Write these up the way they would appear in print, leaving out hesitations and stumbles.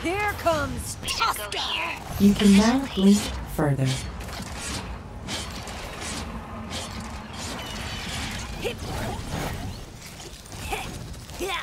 Here comes We should go here. You can now blink further. Yeah.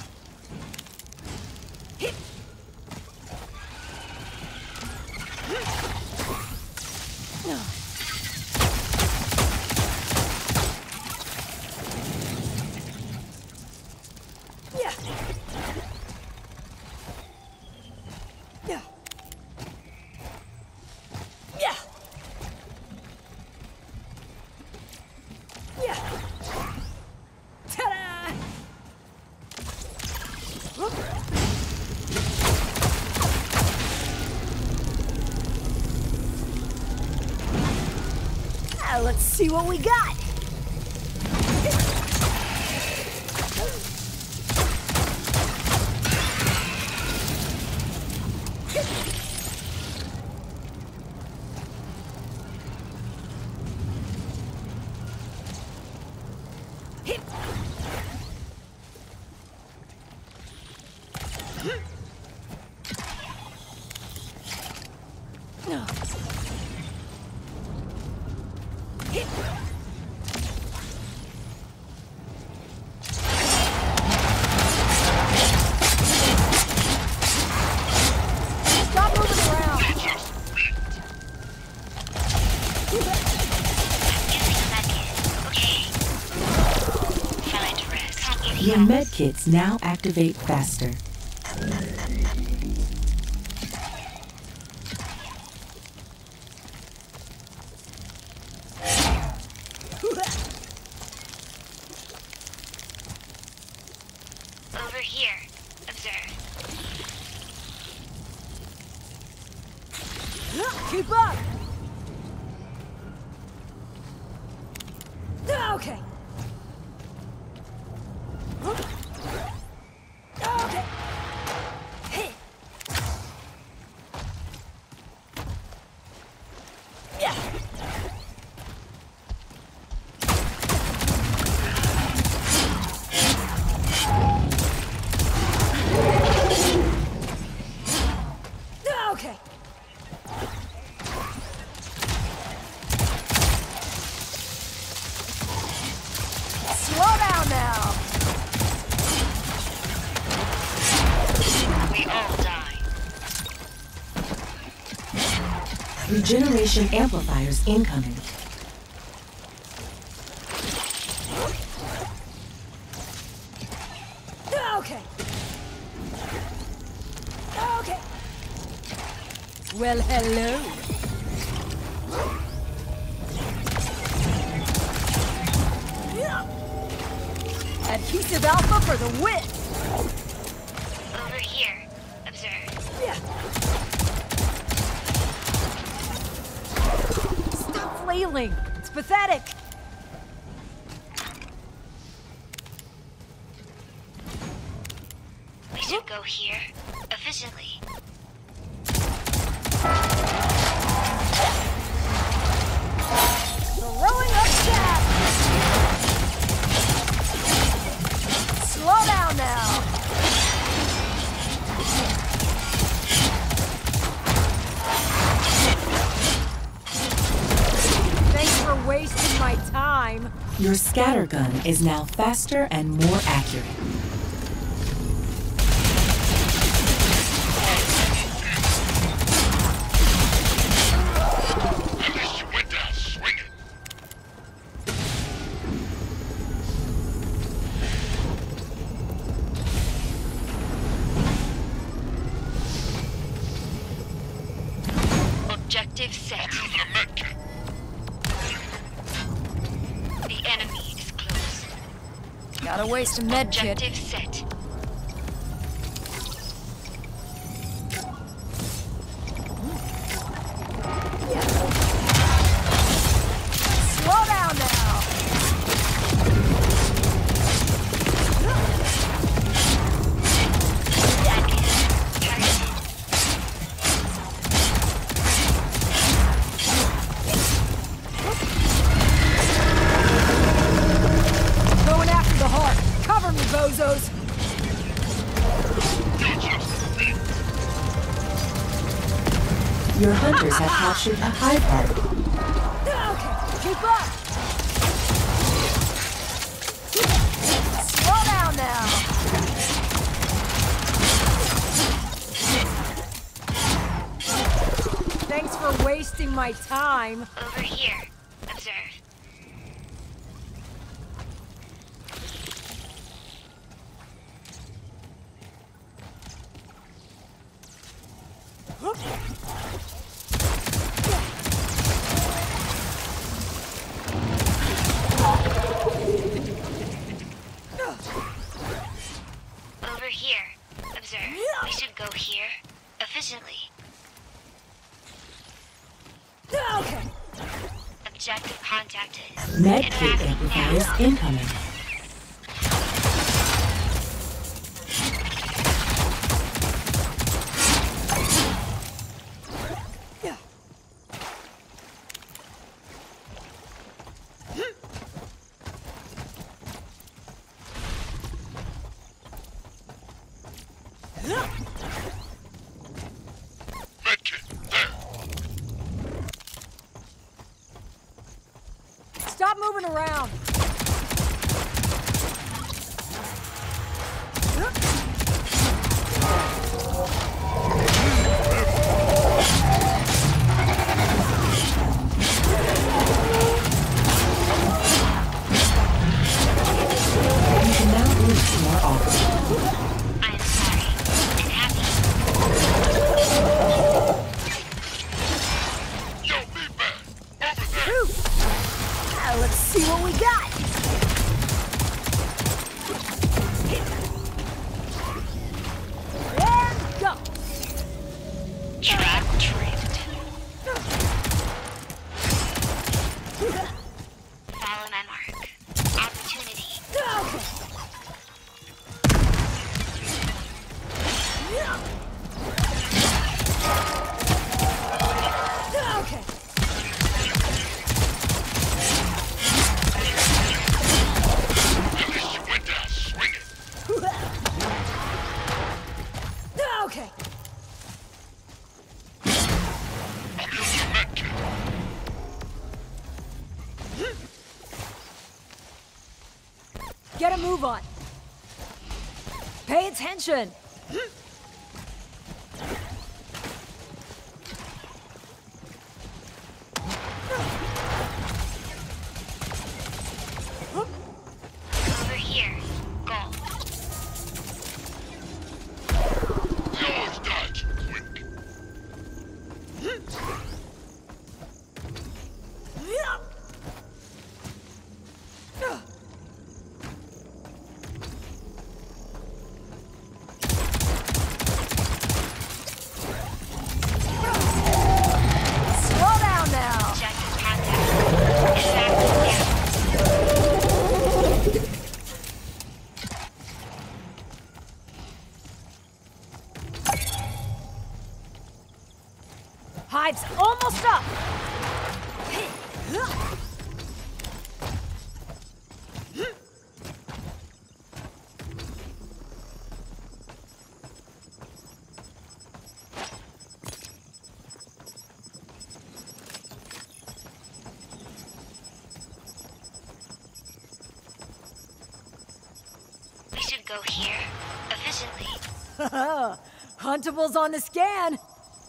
Let's see what we got. Your medkits now activate faster. Over here. Observe. Keep up! Okay. Okay. Hey. Yeah. Okay. Slow down now. We all die. Regeneration amplifiers incoming. Okay. Okay. Well, hello. Adhesive Alpha for the win! Over here. Observe. Yeah. Stop flailing! It's pathetic! We should go here. Efficiently. Throwing up jab! Slow down now! Thanks for wasting my time. Your scattergun is now faster and more accurate. Objective set. The enemy is close. Gotta waste a med kit. Objective set. Slow down now! Going after the heart. Cover me, bozos! Your hunters have captured a hive heart. Okay, keep up! Slow down now! Thanks for wasting my time. Over here. Observe. Over here. Observe. We should go here. Efficiently. Okay. Objective contacted. Medkit Interacting amplifiers now. incoming. Stop moving around. You can now reach more often. I am sorry. And happy. Yo, meatbag! Over there! Ooh. Let's see what we got. And go. Trap tripped. Follow my mark. Opportunity. Okay. Okay. At least you went down swinging. Okay. I'm using medkit. Get a move on. Pay attention. Over here. Goal. You always dodge quick. Slow down now. Objective contact. Interacting now. Hive's almost up. We should go here. Efficiently. Huntables on the scan.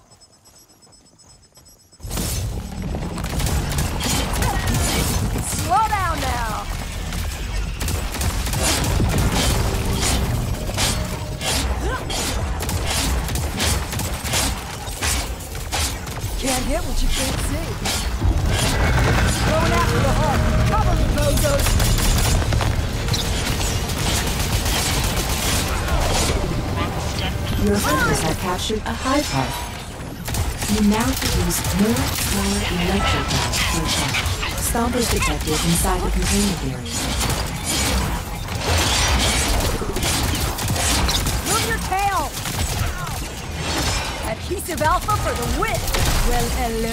Slow down now. Can't hit what you can't see. Going after the heart. Cover me, bozos. Your hunters have captured a hive heart. You now produce more smaller electric valves per shot. Stompers detected inside the containment area. Move your tail. Adhesive alpha for the win. Well, hello.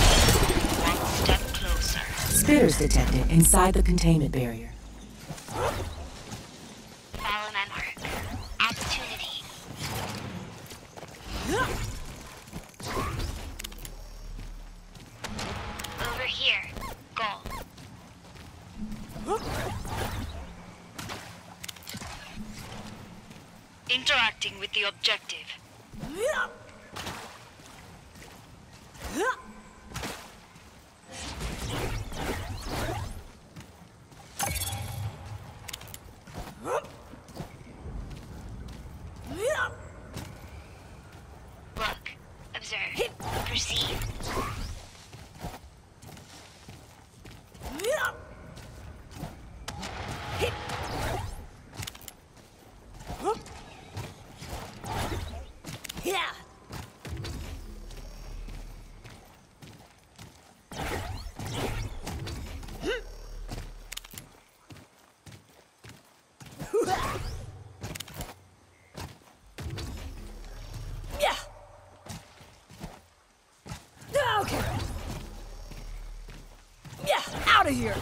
One step closer. Spitters detected inside the containment barrier. interacting with the objective. Look, observe, perceive. Yeah. Yeah. Okay. Yeah, out of here.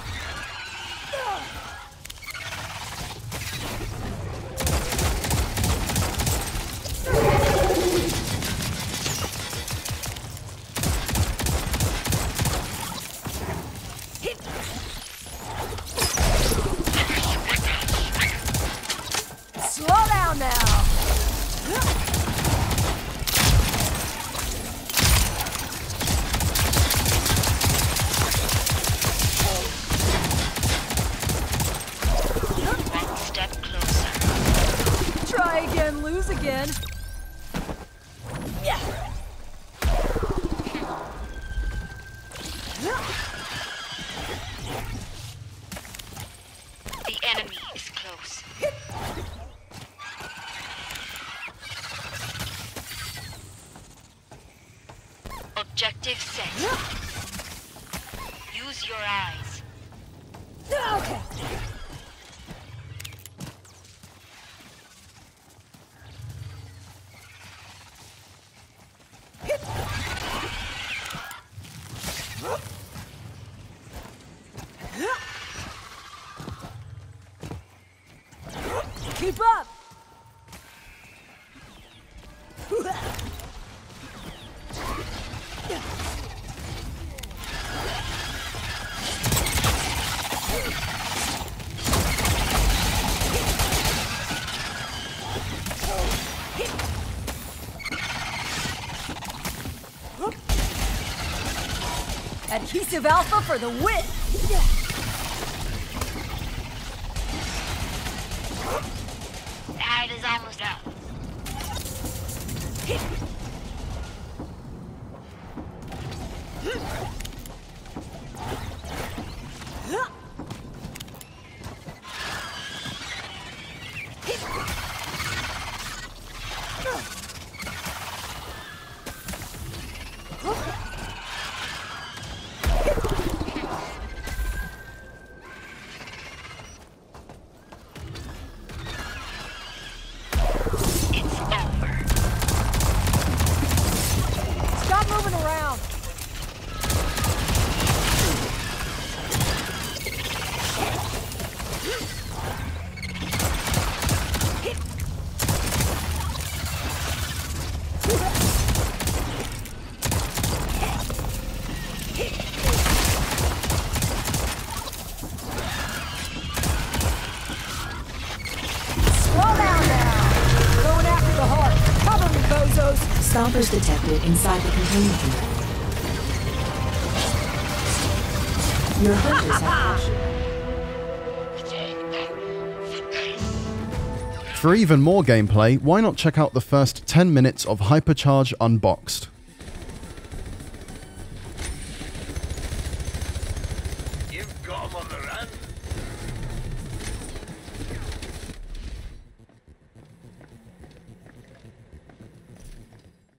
Slow down now. One step closer. Try again, lose again. Yeah. The enemy is close. Objective set. Use your eyes. Okay. Keep up. Adhesive Alpha for the win! Tide is almost out. It's over. Stop moving around! Slow down now! Going after the heart! Cover me, bozos! Stompers detected inside the containment unit. Your hunters have action. For even more gameplay, why not check out the first 10 minutes of Hypercharge Unboxed?